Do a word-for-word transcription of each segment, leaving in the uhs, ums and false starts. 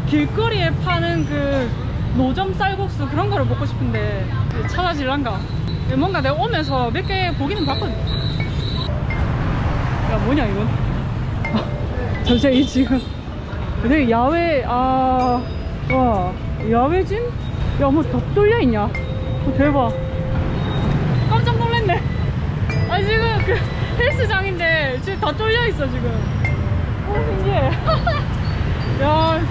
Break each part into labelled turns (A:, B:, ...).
A: 길거리에 파는 그 노점 쌀국수 그런 거를 먹고 싶은데 찾아질란가? 뭔가 내가 오면서 몇 개 보기는 봤거든. 야 뭐냐 이건? 잠시만 이 지금 되게 야외 아 와 야외진? 야 뭐 더 뚫려있냐? 어, 대박. 깜짝 놀랐네. 아 지금 그 헬스장인데 지금 다 뚫려있어 지금. 어 신기해. 야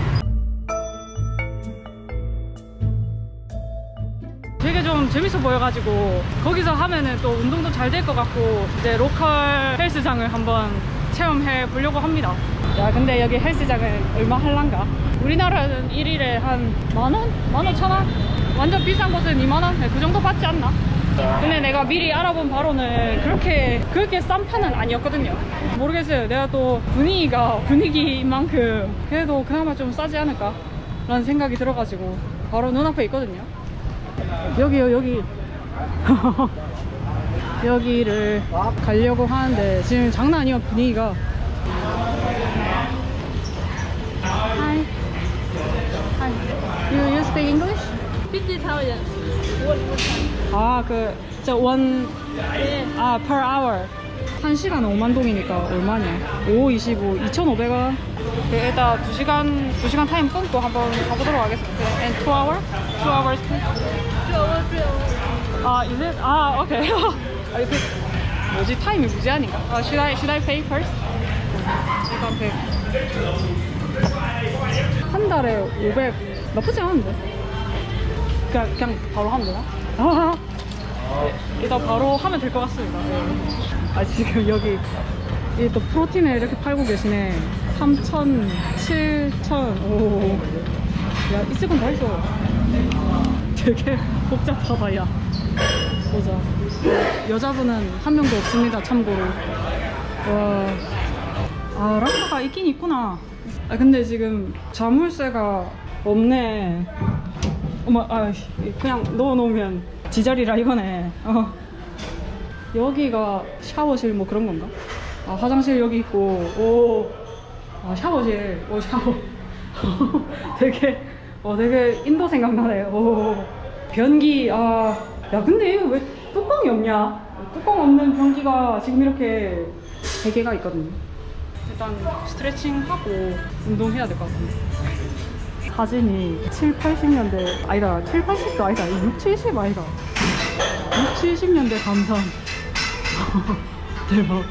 A: 되게 좀 재밌어 보여가지고 거기서 하면은 또 운동도 잘 될 것 같고 이제 로컬 헬스장을 한번 체험해 보려고 합니다. 야 근데 여기 헬스장은 얼마 할란가? 우리나라는 일 일에 한 만원? 만 오천 원? 완전 비싼 곳은 이만 원? 그 정도 받지 않나? 근데 내가 미리 알아본 바로는 그렇게 그렇게 싼 판은 아니었거든요. 모르겠어요. 내가 또 분위기가 분위기인 만큼 그래도 그나마 좀 싸지 않을까 라는 생각이 들어가지고 바로 눈앞에 있거든요. 여기요 여기. 여기를 가려고 하는데 지금 장난 아니야 분위기가. Hi. Hi. You, you speak English?
B: fifty thousand.
A: 아, 그, 저 원, 아, per hour. 한 시간 오만 동이니까 얼마냐? 오, 이십오, 이천오백 원. 일단 두 시간, 두 시간 타임 끊고 한번 가보도록 하겠습니다. And two hour? two hours?
B: two hours, three hours.
A: 아, is it? 아, 오케이. 아, 이거 뭐지? 타임이 무제한인가? 아, should I, should I pay first? 일단 백. 한 달에 오백. 나쁘지 않은데? 그냥, 그냥 바로 하면 되나? 아, 일단 바로 하면 될 것 같습니다. 네. 아 지금 여기 또 프로틴을 이렇게 팔고 계시네. 삼천, 칠천. 오, 야 있을 건 다 있어. 되게 복잡하다. 야 보자. 여자분은 한 명도 없습니다 참고로. 와, 아 락카가 있긴 있구나. 아 근데 지금 자물쇠가 없네. 어머, 아 그냥 넣어놓으면 지저리라 이거네. 어. 여기가 샤워실 뭐 그런 건가? 아 화장실 여기 있고. 오, 아 샤워실. 오 샤워. 되게 어 되게 인도 생각나네. 오, 변기. 아, 야 근데 이거 왜 뚜껑이 없냐? 뚜껑 없는 변기가 지금 이렇게 세 개가 있거든요. 일단 스트레칭 하고 운동해야 될 것 같습니다. 사진이 칠, 팔십 년대 아니다 칠, 팔십도 아니다 육, 칠십 아니다 육, 칠십 년대 감성. 대박.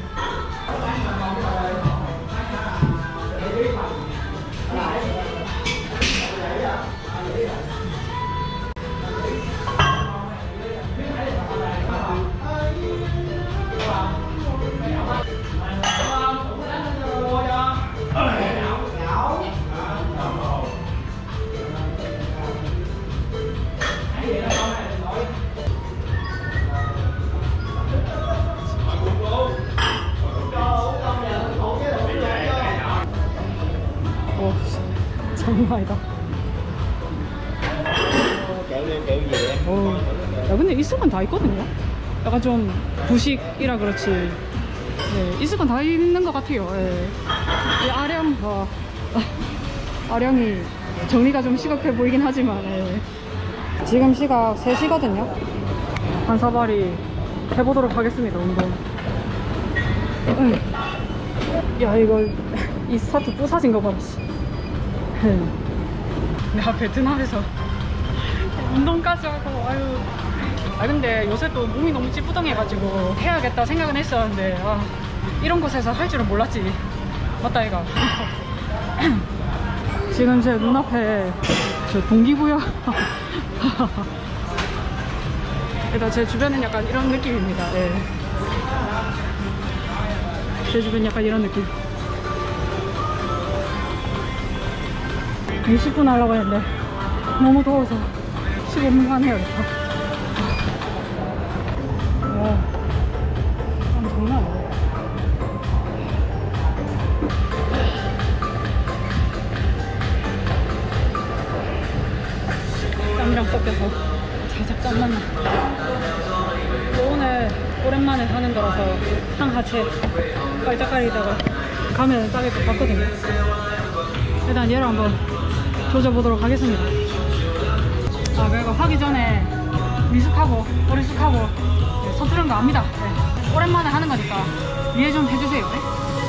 A: 장난 아니다. 어, 야 근데 있을 건 다 있거든요. 약간 좀 부식이라 그렇지. 네, 있을 건 다 있는 것 같아요. 네. 이 아령, 어, 아령이 정리가 좀 시급해 보이긴 하지만. 네. 지금 시각 세 시거든요. 한 사발이 해보도록 하겠습니다. 운동. 응. 야 이거 이 스타트 부사진 거 봐라. 내가 베트남에서 운동까지 하고. 아유. 아 근데 요새 또 몸이 너무 찌뿌둥해가지고 해야겠다 생각은 했었는데 아, 이런 곳에서 할 줄은 몰랐지. 맞다 이가. 지금 제 눈앞에 저 동기부여. 일단 제 주변은 약간 이런 느낌입니다. 네. 제 주변 약간 이런 느낌. 이십 분 하려고 했는데 너무 더워서 십오 분만 해야겠다. 와, 참 장난 아니야. 땀이랑 섞여서 살짝 땀만 나. 오늘 오랜만에 하는 거라서 상하체 깔짝거리다가 가면 땀이 또 봤거든요. 일단 얘를 한번 조져보도록 하겠습니다. 아, 그리고 하기 전에 미숙하고 어리숙하고 네, 서투른 거 압니다. 네. 오랜만에 하는 거니까 이해 좀 해주세요. 네?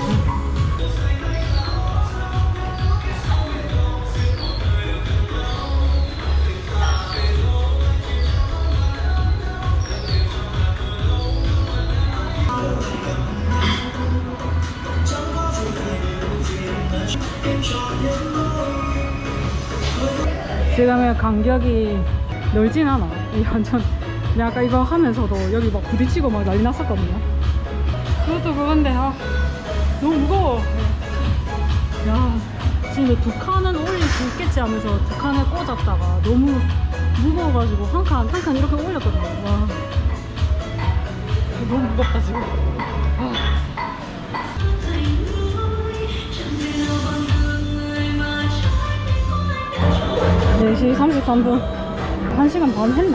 A: 지금의 간격이 넓진 않아. 이 완전 약간 이거 하면서도 여기 막 부딪히고 막 난리 났었거든요. 그것도 그건데 아 너무 무거워. 야 지금 두 칸은 올릴 수 있겠지 하면서 두 칸을 꽂았다가 너무 무거워가지고 한 칸 한 칸 이렇게 올렸거든요. 와 너무 무겁다 지금. 아. 네 시 삼십삼 분 한 시간 반 했나?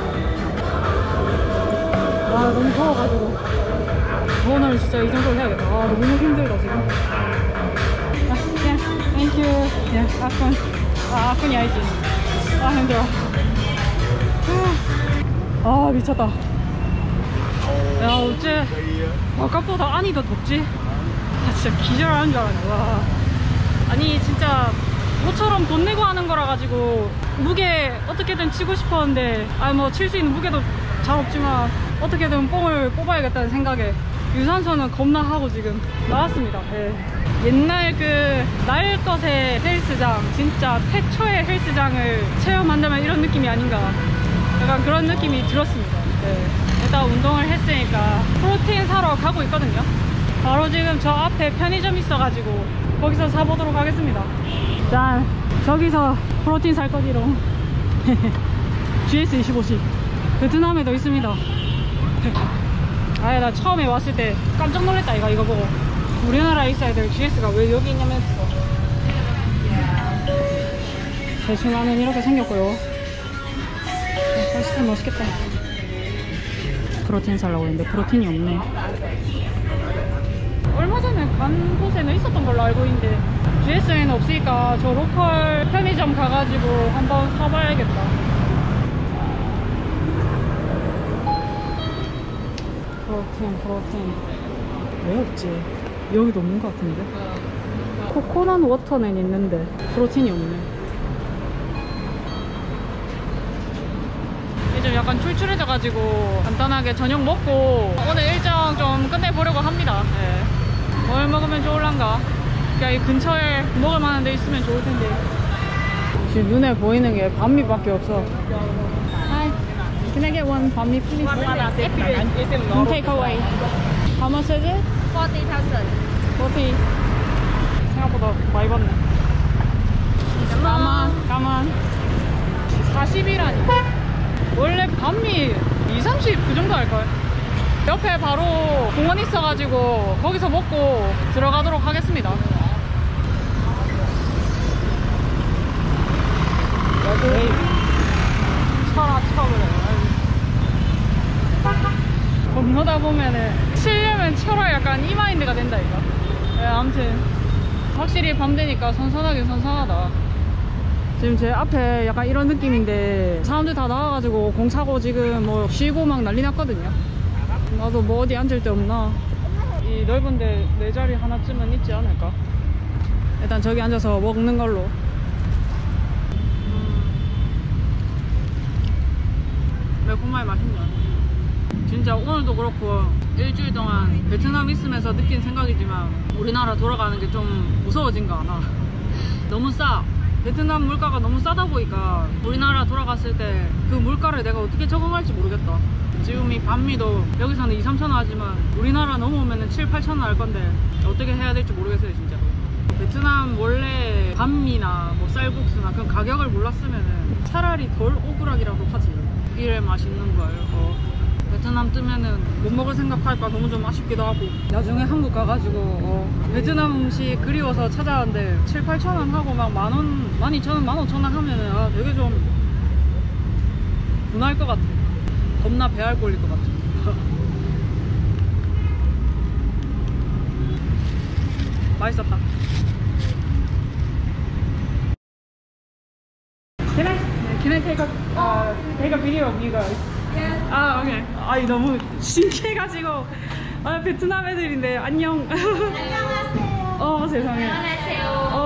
A: 아 너무 더워가지고 오늘 진짜 이 정도로 해야겠다. 아 너무 힘들다 지금. 아 그냥 땡큐. 야 아군. 아 아군이 아니지. 아 힘들어. 아 미쳤다. 야 어째 바깥보다 안이 더 덥지? 아 진짜 기절하는 줄 알았네. 와 아니 진짜 모처럼 돈 내고 하는 거라 가지고 무게 어떻게든 치고 싶었는데 아 뭐 칠 수 있는 무게도 잘 없지만 어떻게든 뽕을 뽑아야겠다는 생각에 유산소는 겁나 하고 지금 나왔습니다. 예. 옛날 그 날 것의 헬스장 진짜 태초의 헬스장을 체험한다면 이런 느낌이 아닌가 약간 그런 느낌이 들었습니다. 예. 일단 운동을 했으니까 프로테인 사러 가고 있거든요. 바로 지금 저 앞에 편의점 있어가지고 거기서 사보도록 하겠습니다. 짠! 저기서 프로틴 살 거지롱. 지에스 이십오 씨 베트남에도 있습니다. 아예 나 처음에 왔을 때 깜짝 놀랐다 이거 이거 보고. 우리나라에 있어야 될 지에스가 왜 여기 있냐면서. 대충하면 이렇게 생겼고요. 맛있긴 맛있겠다. 프로틴 살라고 했는데 프로틴이 없네. 얼마 전에 간 곳에는 있었던 걸로 알고 있는데 지에스에는 없으니까 저 로컬 편의점 가가지고 한번 사봐야겠다. 프로틴 프로틴 왜 없지? 여기도 없는 것 같은데. 코코넛 워터는 있는데 프로틴이 없네. 이제 약간 출출해져가지고 간단하게 저녁 먹고 오늘 일정 좀 끝내보려고 합니다. 네. 뭘 먹으면 좋을란가? 그냥 이 근처에 먹을 만한 데 있으면 좋을 텐데. 지금 눈에 보이는 게 반미밖에 없어. Hi, can I get one 반미 please? One takeaway. How much is it?
B: forty thousand.
A: forty. 생각보다 많이 받네. 까만, 까만. 사십이라니. 원래 반미 이십, 삼십 그 정도 할걸? 옆에 바로 공원 있어가지고 거기서 먹고 들어가도록 하겠습니다. 에이, 쳐라 쳐 그래. 건너다 보면은 치려면 쳐라 약간 이 마인드가 된다 이거. 네, 아무튼 확실히 밤 되니까 선선하긴 선선하다. 지금 제 앞에 약간 이런 느낌인데 사람들 다 나와가지고 공 차고 지금 뭐 쉬고 막 난리 났거든요. 나도 뭐 어디 앉을 데 없나. 이 넓은데 내 자리 하나쯤은 있지 않을까. 일단 저기 앉아서 먹는 걸로. 음. 매콤하게 맛있네. 진짜 오늘도 그렇고 일주일 동안 베트남 있으면서 느낀 생각이지만 우리나라 돌아가는 게 좀 무서워진 거 아나. 너무 싸. 베트남 물가가 너무 싸다 보니까 우리나라 돌아갔을 때 그 물가를 내가 어떻게 적응할지 모르겠다. 지금 이 반미도 여기서는 이, 삼천 원 하지만 우리나라 넘어오면 칠, 팔천 원 할 건데 어떻게 해야 될지 모르겠어요 진짜로. 베트남 원래 반미나 뭐 쌀국수나 그런 가격을 몰랐으면 차라리 덜 오그락이라도 하지. 이래 맛있는 걸. 어. 베트남 뜨면은 못 먹을 생각할까 너무 좀 아쉽기도 하고. 나중에 한국 가가지고 어, 베트남 음식 그리워서 찾아왔는데 칠, 팔천 원 하고 막 만 원, 만 이천 원, 만 오천 원 하면은 아 되게 좀 분할 것 같아. 겁나 배알 꼴릴 것 같아. 맛있었다. Can I take a uh, take a video of you guys?
B: Yes.
A: 아, 오케이. 아이 너무 신기해가지고 아, 베트남 애들인데 안녕.
B: 안녕하세요.
A: 어 세상에.
B: 안녕하세요.
A: 어